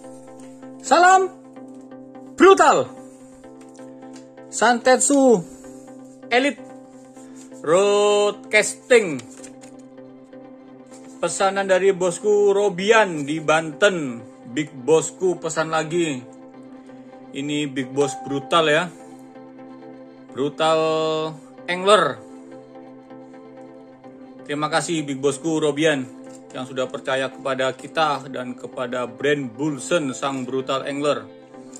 Salam brutal. Santetsu Elite Road Casting. Pesanan dari bosku Robian di Banten. Big bosku pesan lagi. Ini big boss brutal ya. Brutal angler. Terima kasih big bosku Robian yang sudah percaya kepada kita dan kepada brand Bulsen sang brutal angler.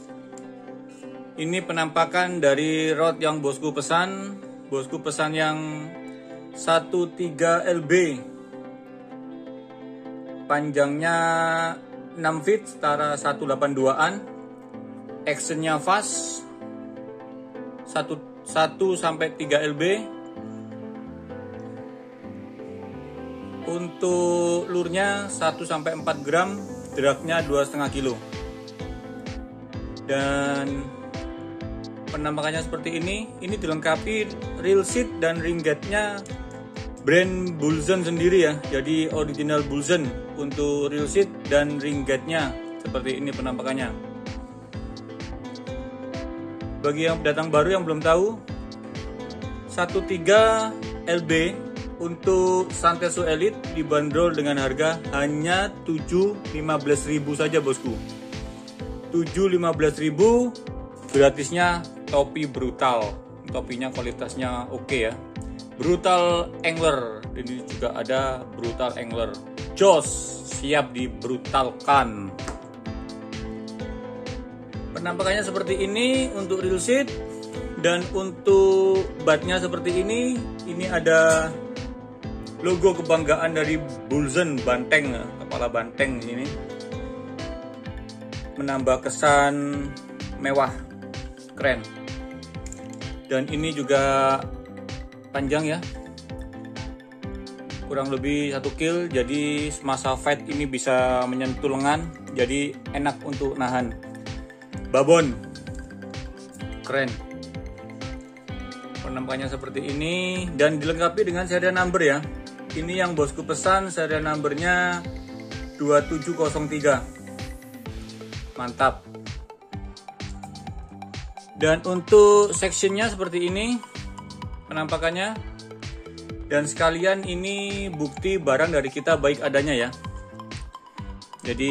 Ini penampakan dari rod yang bosku pesan. Bosku pesan yang 13 LB. Panjangnya 6 feet setara 182an. Actionnya fast 1 sampai 3 LB. Untuk lurnya 1 sampai 4 gram, dragnya 2,5 kilo. Dan penampakannya seperti ini dilengkapi reel seat dan ring guide-nya brand Bulsen sendiri ya. Jadi original Bulsen untuk reel seat dan ring guide-nya. Seperti ini penampakannya. Bagi yang datang baru yang belum tahu, 13 LB untuk Santetsu Elite dibanderol dengan harga hanya 7.15.000 saja bosku. 7.15.000, gratisnya topi brutal. Topinya kualitasnya oke ya. Brutal angler. Ini juga ada brutal angler. Jos, siap dibrutalkan. Penampakannya seperti ini untuk reel seat. Dan untuk batnya seperti ini. Ini ada logo kebanggaan dari Bulsen, banteng, kepala banteng ini. Menambah kesan mewah, keren. Dan ini juga panjang ya. Kurang lebih 1 kil, jadi semasa fight ini bisa menyentuh lengan, jadi enak untuk nahan. Babon. Keren. Penampakannya seperti ini dan dilengkapi dengan serial number ya. Ini yang bosku pesan, serial numbernya 2703. Mantap. Dan untuk sectionnya seperti ini penampakannya. Dan sekalian ini bukti barang dari kita baik adanya ya. Jadi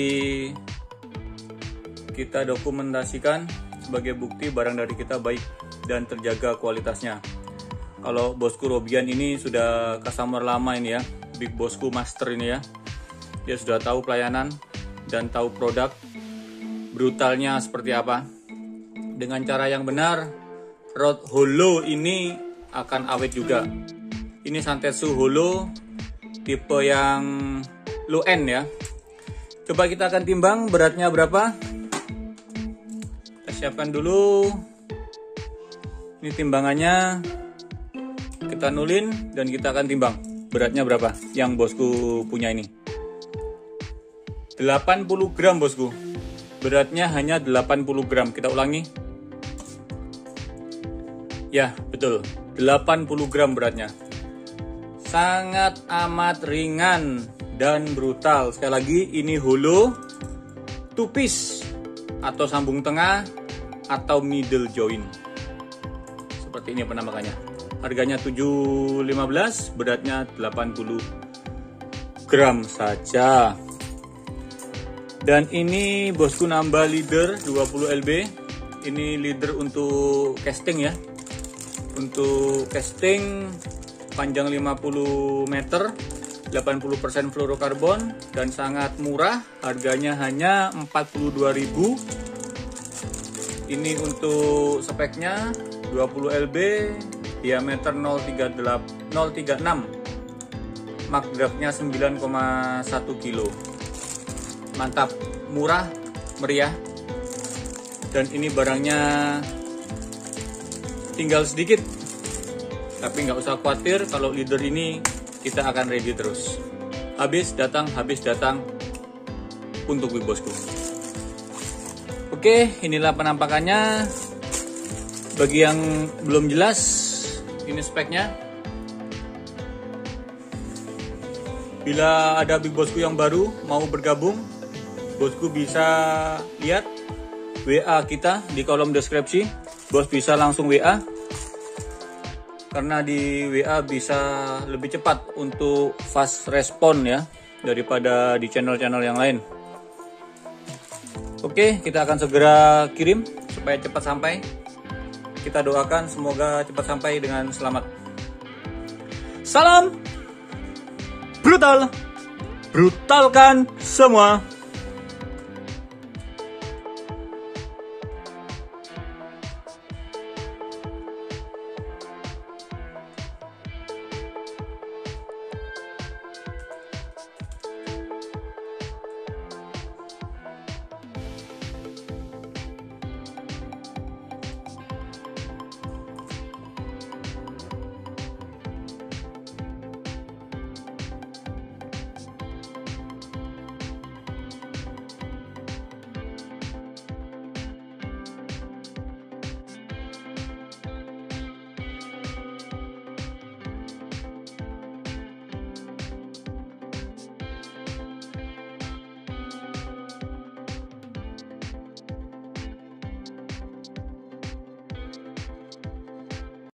kita dokumentasikan sebagai bukti barang dari kita baik dan terjaga kualitasnya. Kalau bosku Robian ini sudah customer lama ini ya, big bosku master ini ya. Dia sudah tahu pelayanan dan tahu produk brutalnya seperti apa. Dengan cara yang benar, rod hollow ini akan awet juga. Ini Santetsu hollow tipe yang low end ya. Coba kita akan timbang beratnya berapa. Kita siapkan dulu. Ini timbangannya. Kita nulin dan kita akan timbang beratnya berapa yang bosku punya ini. 80 gram bosku. Beratnya hanya 80 gram. Kita ulangi. Ya betul, 80 gram beratnya. Sangat amat ringan dan brutal. Sekali lagi ini hollow, two piece atau sambung tengah atau middle joint. Seperti ini penampakannya. Harganya 7.15, beratnya 80 gram saja. Dan ini bosku nambah leader 20 LB. Ini leader untuk casting ya. Untuk casting panjang 50 meter, 80% fluorokarbon dan sangat murah. Harganya hanya 42.000. Ini untuk speknya 20 LB, diameter 036, mark draftnya 9,1 kilo. Mantap, murah, meriah. Dan ini barangnya tinggal sedikit, tapi nggak usah khawatir, kalau leader ini kita akan ready terus. Habis datang untuk big bosku. Oke, inilah penampakannya. Bagi yang belum jelas, ini speknya. Bila ada big bosku yang baru mau bergabung, bosku bisa lihat WA kita di kolom deskripsi. Bos bisa langsung WA, karena di WA bisa lebih cepat untuk fast respon ya daripada di channel-channel yang lain. Oke, kita akan segera kirim supaya cepat sampai. Kita doakan semoga cepat sampai dengan selamat. Salam brutal, brutalkan semua.